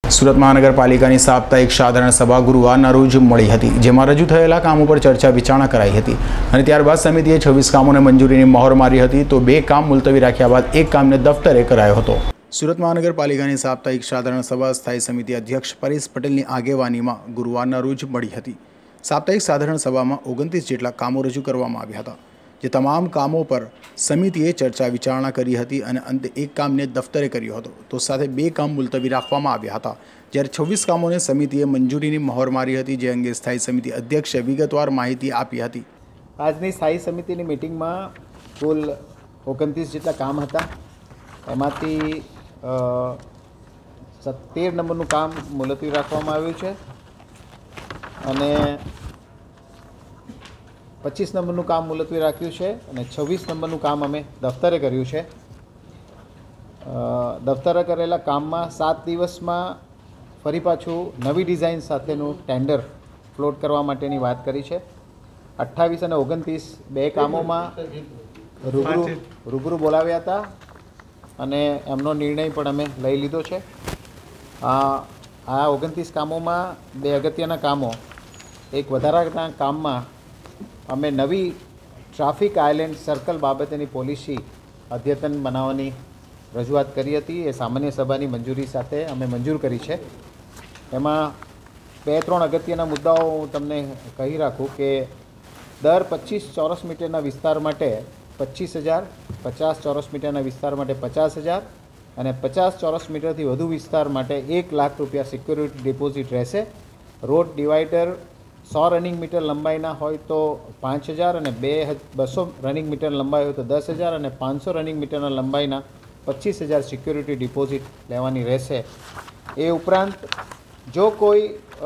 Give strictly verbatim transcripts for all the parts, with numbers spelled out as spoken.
સુરત મહાનગરપાલિકાની સાપ્તાહિક સાધારણ સભા ગુરુવારના રોજ મળી હતી, જેમાં રજૂ થયેલા કામો પર ચર્ચા વિચારણા કરાઈ હતી અને ત્યારબાદ સમિતિએ છવ્વીસ કામોને મંજૂરીની મહોર મારી હતી, તો બે કામ મુલતવી રાખ્યા બાદ એક કામને દફતરે કરાયો હતો। સુરત મહાનગરપાલિકાની સાપ્તાહિક સાધારણ સભા સ્થાયી સમિતિ અધ્યક્ષ પરેશ પટેલની આગેવાનીમાં ગુરુવારના રોજ મળી હતી। સાપ્તાહિક સાધારણ સભામાં ઓગણત્રીસ જેટલા કામો રજૂ કરવામાં આવ્યા હતા, જે તમામ કામો પર સમિતિએ ચર્ચા વિચારણા કરી હતી અને અંતે એક કામને દફતરે કર્યો હતો, તો સાથે બે કામ મુલતવી રાખવામાં આવ્યા હતા, જ્યારે છવ્વીસ કામોને સમિતિએ મંજૂરીની મહોર મારી હતી, જે અંગે સ્થાયી સમિતિ અધ્યક્ષે વિગતવાર માહિતી આપી હતી। આજની સ્થાયી સમિતિની મિટિંગમાં કુલ ઓગણત્રીસ જેટલા કામ હતા, એમાંથી તેર નંબરનું કામ મુલતવી રાખવામાં આવ્યું છે અને પચીસ નંબરનું કામ મુલતવી રાખ્યું છે અને છવ્વીસ નંબરનું કામ અમે દફતરે કર્યું છે। દફતરે કરેલા કામમાં સાત દિવસમાં ફરી પાછું નવી ડિઝાઇન સાથેનું ટેન્ડર ફ્લોટ કરવા માટેની વાત કરી છે। અઠ્ઠાવીસ અને ઓગણત્રીસ બે કામોમાં રૂબરૂ રૂબરૂ બોલાવ્યા હતા અને એમનો નિર્ણય પણ અમે લઈ લીધો છે। આ આ ઓગણત્રીસ કામોમાં બે અગત્યના કામો, એક વધારાના કામમાં અમે નવી ટ્રાફિક આઇલેન્ડ સર્કલ બાબતેની પોલિસી અદ્યતન બનાવવાની રજૂઆત કરી હતી, એ સામાન્ય સભાની મંજૂરી સાથે અમે મંજૂર કરી છે। એમાં બે ત્રણ અગત્યના મુદ્દાઓ હું તમને કહી રાખું કે દર પચીસ ચોરસ મીટરના વિસ્તાર માટે પચીસ હજાર, પચાસ ચોરસ મીટરના વિસ્તાર માટે પચાસ હજાર અને પચાસ ચોરસ મીટરથી વધુ વિસ્તાર માટે એક લાખ રૂપિયા સિક્યોરિટી ડિપોઝિટ રહેશે। રોડ ડિવાઈડર સો રનિંગ મીટર લંબાઈના હોય તો પાંચ હજાર અને બે બસો રનિંગ મીટર લંબાઈ હોય તો દસ હજાર અને પાંચસો રનિંગ મીટરના લંબાઈના પચીસ હજાર સિક્યોરિટી ડિપોઝિટ લેવાની રહેશે। એ ઉપરાંત જો કોઈ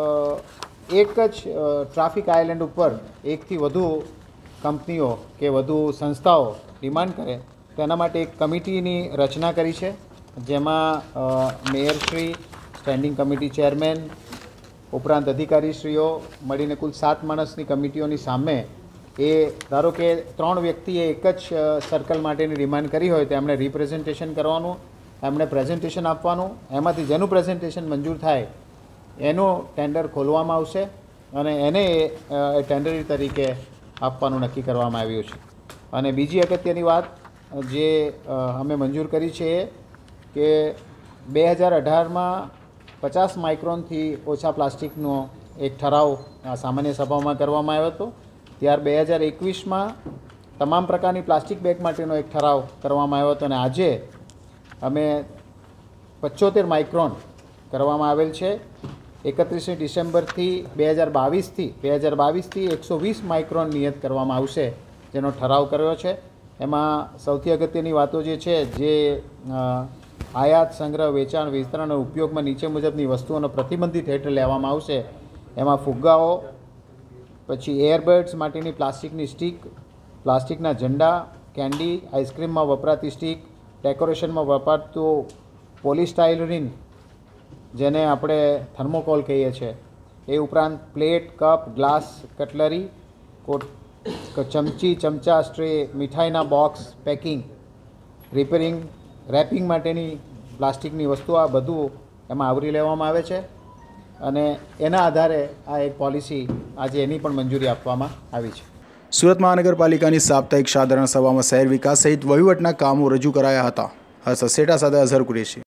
એક જ ટ્રાફિક આઇલેન્ડ ઉપર એકથી વધુ કંપનીઓ કે વધુ સંસ્થાઓ ડિમાન્ડ કરે તો એના માટે એક કમિટીની રચના કરી છે, જેમાં મેયરશ્રી, સ્ટેન્ડિંગ કમિટી ચેરમેન ઉપરાંત અધિકારીશ્રીઓ મળીને કુલ સાત માણસની કમિટીઓની સામે એ ધારો કે ત્રણ વ્યક્તિએ એક જ સર્કલ માટેની ડિમાન્ડ કરી હોય તો એમણે રિપ્રેઝન્ટેશન કરવાનું, એમણે પ્રેઝન્ટેશન આપવાનું, એમાંથી જેનું પ્રેઝન્ટેશન મંજૂર થાય એનું ટેન્ડર ખોલવામાં આવશે અને એને એ ટેન્ડરી તરીકે આપવાનું નક્કી કરવામાં આવ્યું છે। અને બીજી અગત્યની વાત જે અમે મંજૂર કરી છે એ કે બે હજાર અઢારમાં પચાસ માઇક્રોનથી ઓછા પ્લાસ્ટિકનો એક ઠરાવ સામાન્ય સભામાં કરવામાં આવ્યો હતો, ત્યાર બે હજાર એકવીસમાં તમામ પ્રકારની પ્લાસ્ટિક બેગ માટેનો એક ઠરાવ કરવામાં આવ્યો હતો અને આજે અમે પંચોતેર માઇક્રોન કરવામાં આવેલ છે। એકત્રીસમી ડિસેમ્બરથી બે હજાર બાવીસથી બે હજાર બાવીસથી એકસો વીસ માઇક્રોન નિયત કરવામાં આવશે, જેનો ઠરાવ કર્યો છે। એમાં સૌથી અગત્યની વાતો જે છે, જે આયાત, સંગ્રહ, વેચાણ, વિતરણ અને ઉપયોગમાં નીચે મુજબની વસ્તુઓનો પ્રતિબંધિત હેઠળ લેવામાં આવશે, એમાં ફુગ્ગાઓ, પછી એરબડ્સ માટેની પ્લાસ્ટિકની સ્ટીક, પ્લાસ્ટિકના ઝંડા, કેન્ડી, આઈસ્ક્રીમમાં વપરાતી સ્ટીક, ડેકોરેશનમાં વપરાતું પોલિસ્ટાઇરીન જેને આપણે થર્મોકોલ કહીએ છીએ, એ ઉપરાંત પ્લેટ, કપ, ગ્લાસ, કટલરી, ચમચી, ચમચા, સ્ટ્રે, મીઠાઈના બોક્સ, પેકિંગ, રિપેરિંગ, રેપિંગ માટેની પ્લાસ્ટિકની વસ્તુ, આ બધું એમાં આવરી લેવામાં આવે છે અને એના આધારે આ એક પોલિસી આજે એની પણ મંજૂરી આપવામાં આવી છે। સુરત મહાનગરપાલિકાની સાપ્તાહિક સાધારણ સભામાં શહેર વિકાસ સહિત વહીવટના કામો રજૂ કરાયા હતા। હર્ષદ સેઠા સાથે અઝહર કુરેશી।